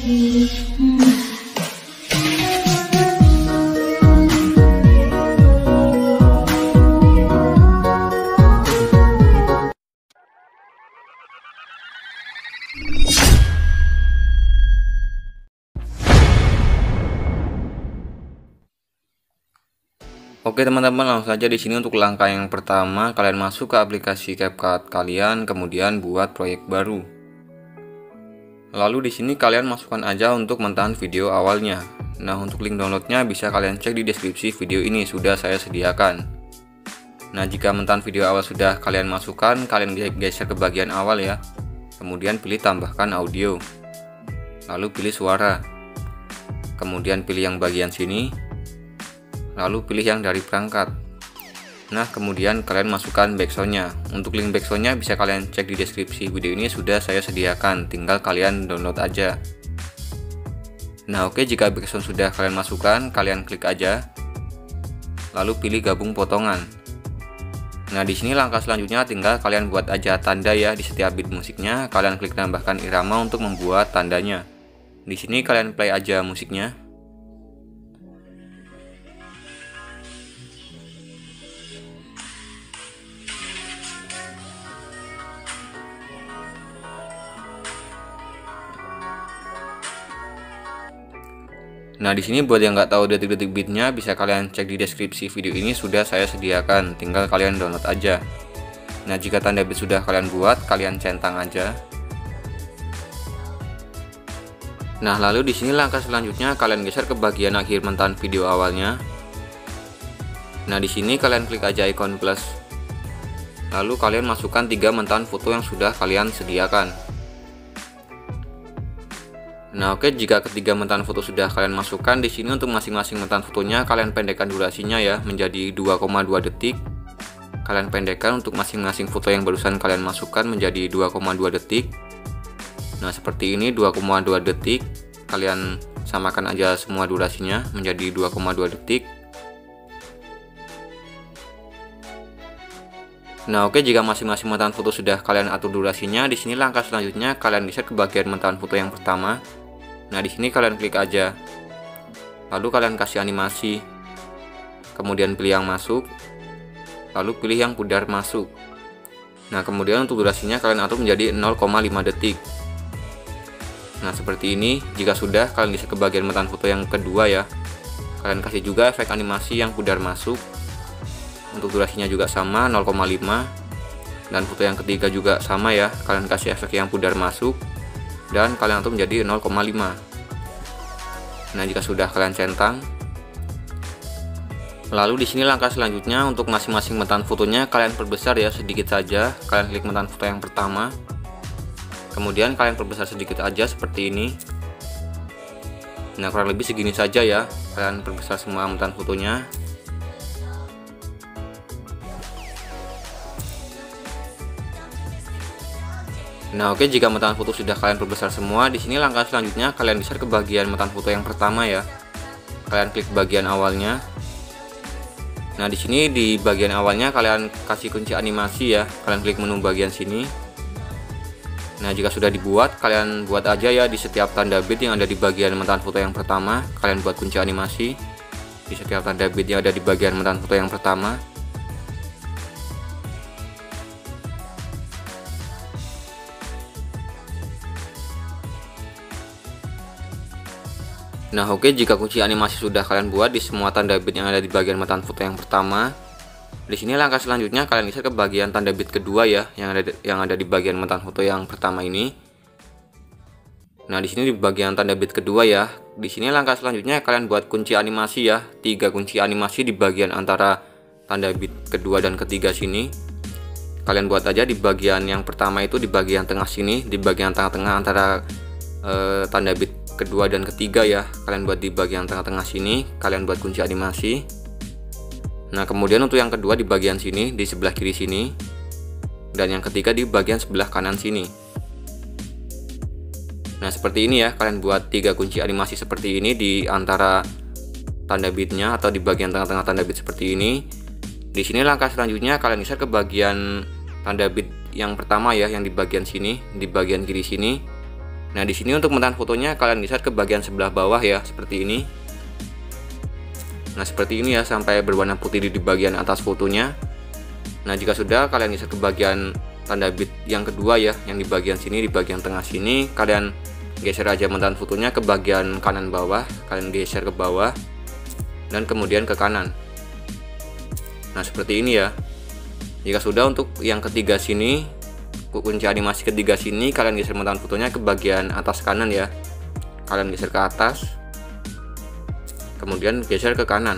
Oke teman-teman, langsung saja di sini untuk langkah yang pertama, kalian masuk ke aplikasi CapCut kalian, kemudian buat proyek baru. Lalu di sini kalian masukkan aja untuk mentahan video awalnya. Nah, untuk link downloadnya bisa kalian cek di deskripsi video ini, sudah saya sediakan. Nah, jika mentahan video awal sudah kalian masukkan, kalian geser ke bagian awal ya. Kemudian pilih tambahkan audio. Lalu pilih suara. Kemudian pilih yang bagian sini. Lalu pilih yang dari perangkat. Nah, kemudian kalian masukkan backsoundnya. Untuk link backsoundnya bisa kalian cek di deskripsi video ini, sudah saya sediakan, tinggal kalian download aja. Nah, oke, jika backsound sudah kalian masukkan, kalian klik aja, lalu pilih gabung potongan. Nah, di sini langkah selanjutnya tinggal kalian buat aja tanda ya di setiap beat musiknya. Kalian klik tambahkan irama untuk membuat tandanya. Di sini kalian play aja musiknya. Nah, di sini buat yang nggak tahu detik-detik beatnya bisa kalian cek di deskripsi video ini, sudah saya sediakan, tinggal kalian download aja. Nah, jika tanda beat sudah kalian buat, kalian centang aja. Nah, lalu di sini langkah selanjutnya kalian geser ke bagian akhir mentahan video awalnya. Nah, di sini kalian klik aja ikon plus. Lalu kalian masukkan 3 mentahan foto yang sudah kalian sediakan. Nah, oke, jika ketiga mentahan foto sudah kalian masukkan, di sini untuk masing-masing mentahan fotonya kalian pendekkan durasinya ya menjadi 2,2 detik. Kalian pendekkan untuk masing-masing foto yang barusan kalian masukkan menjadi 2,2 detik. Nah, seperti ini 2,2 detik. Kalian samakan aja semua durasinya menjadi 2,2 detik. Nah, oke, jika masing-masing mentahan foto sudah kalian atur durasinya, di sini langkah selanjutnya kalian geser ke bagian mentahan foto yang pertama. Nah, di sini kalian klik aja. Lalu kalian kasih animasi. Kemudian pilih yang masuk. Lalu pilih yang pudar masuk. Nah, kemudian untuk durasinya kalian atur menjadi 0,5 detik. Nah, seperti ini. Jika sudah, kalian geser ke bagian mentahan foto yang kedua ya. Kalian kasih juga efek animasi yang pudar masuk. Untuk durasinya juga sama 0,5. Dan foto yang ketiga juga sama ya. Kalian kasih efek yang pudar masuk. Dan kalian atur menjadi 0,5. Nah, jika sudah kalian centang. Lalu di sini langkah selanjutnya untuk masing-masing mentahan fotonya kalian perbesar ya sedikit saja. Kalian klik mentahan foto yang pertama. Kemudian kalian perbesar sedikit aja seperti ini. Nah, kurang lebih segini saja ya. Kalian perbesar semua mentahan fotonya. Nah, oke, jika mentahan foto sudah kalian perbesar semua, di sini langkah selanjutnya kalian geser ke bagian mentahan foto yang pertama ya. Kalian klik bagian awalnya. Nah, di sini di bagian awalnya kalian kasih kunci animasi ya. Kalian klik menu bagian sini. Nah, jika sudah dibuat, kalian buat aja ya di setiap tanda beat yang ada di bagian mentahan foto yang pertama. Kalian buat kunci animasi di setiap tanda beat yang ada di bagian mentahan foto yang pertama. Nah, oke, jika kunci animasi sudah kalian buat di semua tanda beat yang ada di bagian mentahan foto yang pertama, di sini langkah selanjutnya kalian geser ke bagian tanda beat kedua ya, yang ada di bagian mentahan foto yang pertama ini. Nah, di sini di bagian tanda beat kedua ya. Di sini langkah selanjutnya kalian buat kunci animasi ya, 3 kunci animasi di bagian antara tanda beat kedua dan ketiga sini. Kalian buat aja di bagian yang pertama itu di bagian tengah sini, di bagian tengah-tengah antara tanda beat kedua dan ketiga ya. Kalian buat di bagian tengah-tengah sini, kalian buat kunci animasi. Nah, kemudian untuk yang kedua di bagian sini, di sebelah kiri sini, dan yang ketiga di bagian sebelah kanan sini. Nah, seperti ini ya, kalian buat 3 kunci animasi seperti ini di antara tanda beatnya atau di bagian tengah-tengah tanda beat seperti ini. Di sini langkah selanjutnya kalian geser ke bagian tanda beat yang pertama ya, yang di bagian sini, di bagian kiri sini. Nah, di sini untuk mentahan fotonya kalian geser ke bagian sebelah bawah ya, seperti ini. Nah, seperti ini ya, sampai berwarna putih di bagian atas fotonya. Nah, jika sudah, kalian geser ke bagian tanda bit yang kedua ya, yang di bagian sini, di bagian tengah sini. Kalian geser aja mentahan fotonya ke bagian kanan bawah. Kalian geser ke bawah dan kemudian ke kanan. Nah, seperti ini ya. Jika sudah, untuk yang ketiga sini, kunci animasi ketiga sini, kalian geser mentahan fotonya ke bagian atas kanan ya. Kalian geser ke atas, kemudian geser ke kanan.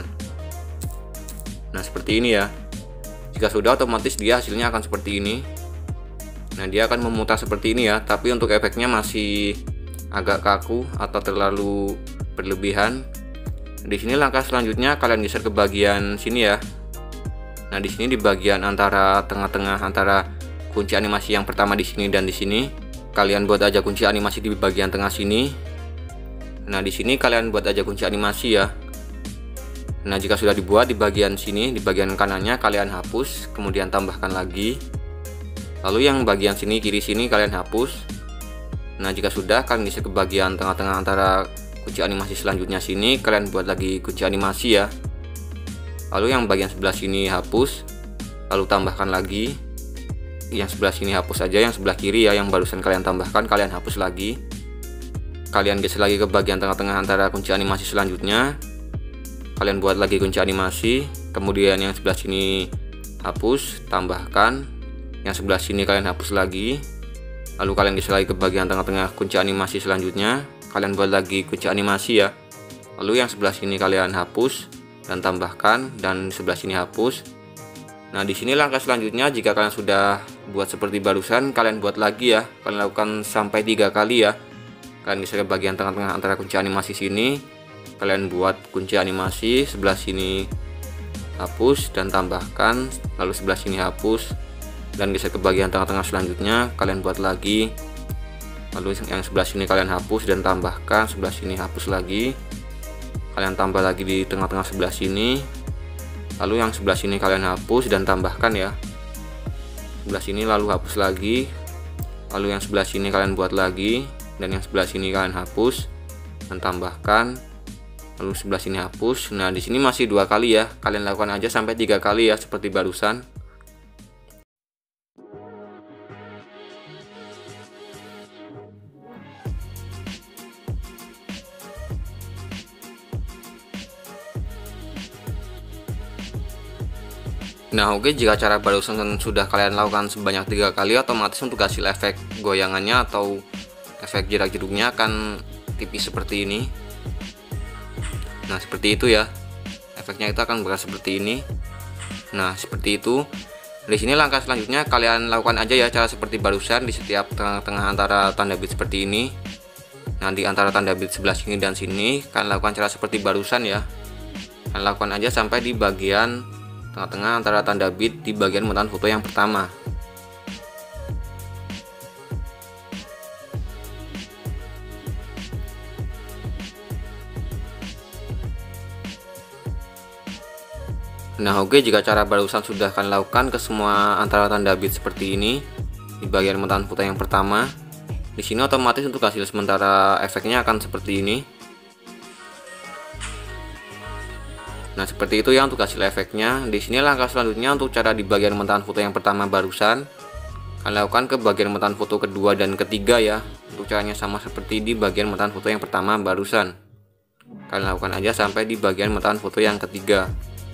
Nah, seperti ini ya. Jika sudah, otomatis dia hasilnya akan seperti ini. Nah, dia akan memutar seperti ini ya, tapi untuk efeknya masih agak kaku atau terlalu berlebihan. Di sini langkah selanjutnya kalian geser ke bagian sini ya. Nah, di sini di bagian antara tengah-tengah antara kunci animasi yang pertama di sini dan di sini, kalian buat aja kunci animasi di bagian tengah sini. Nah, di sini kalian buat aja kunci animasi ya. Nah, jika sudah dibuat di bagian sini, di bagian kanannya kalian hapus, kemudian tambahkan lagi. Lalu yang bagian sini, kiri sini kalian hapus. Nah, jika sudah, kalian geser ke bagian tengah-tengah antara kunci animasi selanjutnya sini, kalian buat lagi kunci animasi ya. Lalu yang bagian sebelah sini hapus, lalu tambahkan lagi. Yang sebelah sini hapus aja, yang sebelah kiri ya, yang barusan kalian tambahkan kalian hapus lagi. Kalian geser lagi ke bagian tengah-tengah antara kunci animasi selanjutnya. Kalian buat lagi kunci animasi, kemudian yang sebelah sini hapus, tambahkan. Yang sebelah sini kalian hapus lagi. Lalu kalian geser lagi ke bagian tengah-tengah kunci animasi selanjutnya. Kalian buat lagi kunci animasi ya. Lalu yang sebelah sini kalian hapus dan tambahkan, dan sebelah sini hapus. Nah, di sini langkah selanjutnya, jika kalian sudah buat seperti barusan, kalian buat lagi ya. Kalian lakukan sampai 3 kali ya. Kalian geser ke bagian tengah-tengah antara kunci animasi sini. Kalian buat kunci animasi, sebelah sini hapus dan tambahkan, lalu sebelah sini hapus dan geser ke bagian tengah-tengah selanjutnya. Kalian buat lagi. Lalu yang sebelah sini kalian hapus dan tambahkan, sebelah sini hapus lagi. Kalian tambah lagi di tengah-tengah sebelah sini. Lalu yang sebelah sini kalian hapus dan tambahkan ya. Sebelah sini lalu hapus lagi. Lalu yang sebelah sini kalian buat lagi, dan yang sebelah sini kalian hapus dan tambahkan. Lalu sebelah sini hapus. Nah, di sini masih 2 kali ya. Kalian lakukan aja sampai 3 kali ya, seperti barusan. Nah, oke, jika cara barusan sudah kalian lakukan sebanyak 3 kali, otomatis untuk hasil efek goyangannya atau efek jerak-jeruknya akan tipis seperti ini. Nah, seperti itu ya. Efeknya itu akan berasa seperti ini. Nah, seperti itu. Di sini langkah selanjutnya kalian lakukan aja ya cara seperti barusan di setiap tengah-tengah antara tanda bit seperti ini. Nah, di antara tanda bit sebelah sini dan sini kalian lakukan cara seperti barusan ya. Kalian lakukan aja sampai di bagian tengah-tengah antara tanda bit di bagian mentahan foto yang pertama. Nah, oke, jika cara barusan sudah kalian lakukan ke semua antara tanda bit seperti ini di bagian mentahan foto yang pertama, di sini otomatis untuk hasil sementara efeknya akan seperti ini. Nah, seperti itu ya untuk hasil efeknya. Di sini langkah selanjutnya untuk cara di bagian mentahan foto yang pertama barusan, kalian lakukan ke bagian mentahan foto kedua dan ketiga ya. Untuk caranya sama seperti di bagian mentahan foto yang pertama barusan. Kalian lakukan aja sampai di bagian mentahan foto yang ketiga.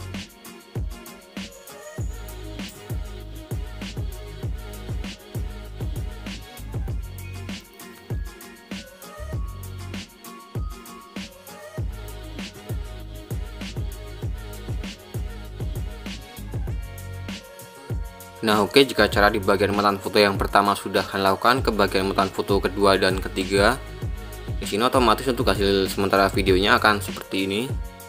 Nah, oke, jika cara di bagian mentahan foto yang pertama sudah kalian lakukan ke bagian mentahan foto kedua dan ketiga, di sini otomatis untuk hasil sementara videonya akan seperti ini.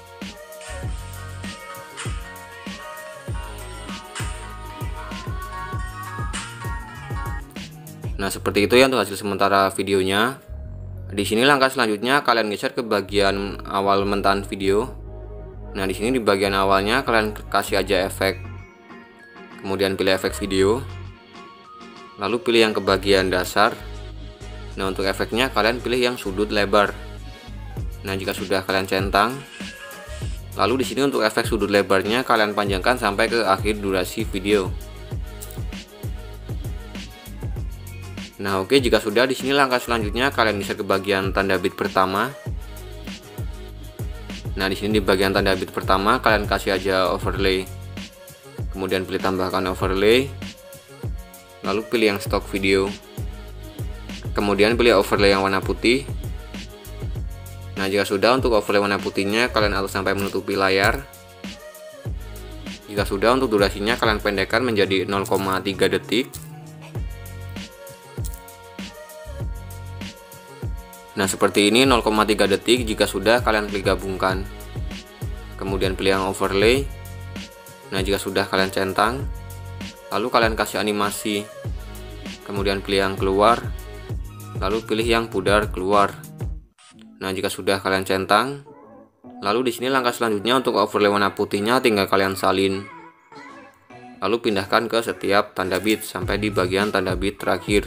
Nah, seperti itu ya untuk hasil sementara videonya. Di sini langkah selanjutnya kalian geser ke bagian awal mentahan video. Nah, di sini di bagian awalnya kalian kasih aja efek. Kemudian pilih efek video, lalu pilih yang ke bagian dasar, Nah, untuk efeknya kalian pilih yang sudut lebar. Nah, jika sudah kalian centang, lalu di sini untuk efek sudut lebarnya kalian panjangkan sampai ke akhir durasi video. Nah, oke, jika sudah, di sini langkah selanjutnya kalian bisa ke bagian tanda bit pertama. Nah, di sini di bagian tanda bit pertama kalian kasih aja overlay. Kemudian pilih tambahkan overlay. Lalu pilih yang stock video. Kemudian pilih overlay yang warna putih. Nah, jika sudah, untuk overlay warna putihnya kalian atur sampai menutupi layar. Jika sudah, untuk durasinya kalian pendekkan menjadi 0,3 detik. Nah, seperti ini 0,3 detik. Jika sudah, kalian klik gabungkan. Kemudian pilih yang overlay. Nah, jika sudah kalian centang, lalu kalian kasih animasi. Kemudian pilih yang keluar. Lalu pilih yang pudar keluar. Nah, jika sudah kalian centang, lalu di sini langkah selanjutnya untuk overlay warna putihnya tinggal kalian salin. Lalu pindahkan ke setiap tanda bit sampai di bagian tanda bit terakhir.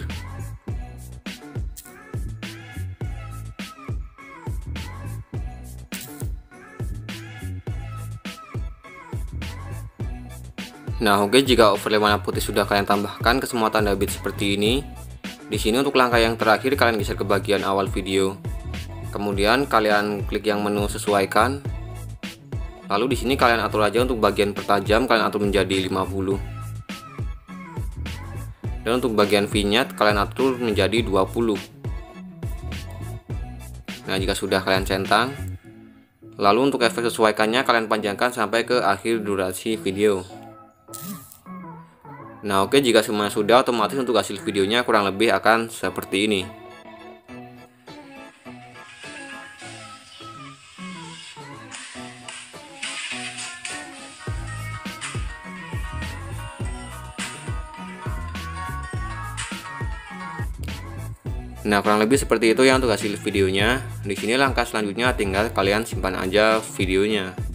Nah, oke, jika overlay warna putih sudah kalian tambahkan ke semua tanda bit seperti ini, di sini untuk langkah yang terakhir kalian geser ke bagian awal video. Kemudian kalian klik yang menu sesuaikan. Lalu di sini kalian atur aja untuk bagian pertajam kalian atur menjadi 50. Dan untuk bagian vignette kalian atur menjadi 20. Nah, jika sudah kalian centang, lalu untuk efek sesuaikannya kalian panjangkan sampai ke akhir durasi video. Nah, oke, jika semuanya sudah, otomatis untuk hasil videonya kurang lebih akan seperti ini. Nah, kurang lebih seperti itu ya untuk hasil videonya. Di sini langkah selanjutnya tinggal kalian simpan aja videonya.